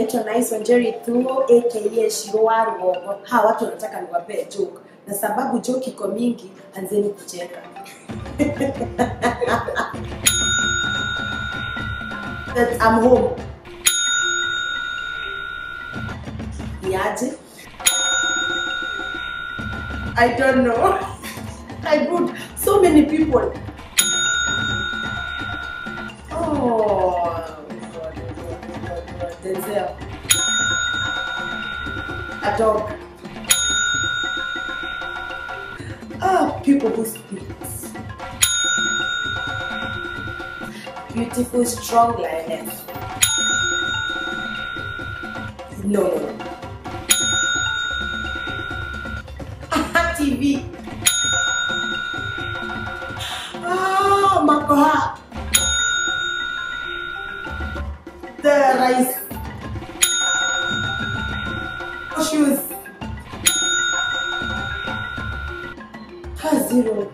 naitwa Nice Wanjeri tu aka Shiro wa Rugongo. Hawa watu wanataka niwape joke. Na sababu joke iko mingi, anzeni kucheka. That I'm home. Niaje? I don't know. I brought so many people. Oh, God. Denzel. A dog. People who speak. Beautiful, strong lioness. No. TV. Makoha. The rice. Shoes. Zero.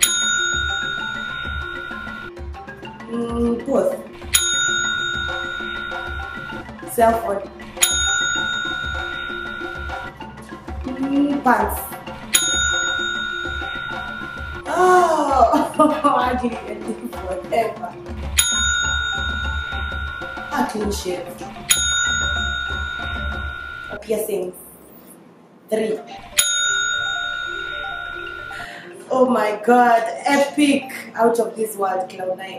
Both. Self-worth. Pants. I didn't even think forever. A clean shave. A piercing. 3. Oh my God, epic! Out of this world, Cloud9.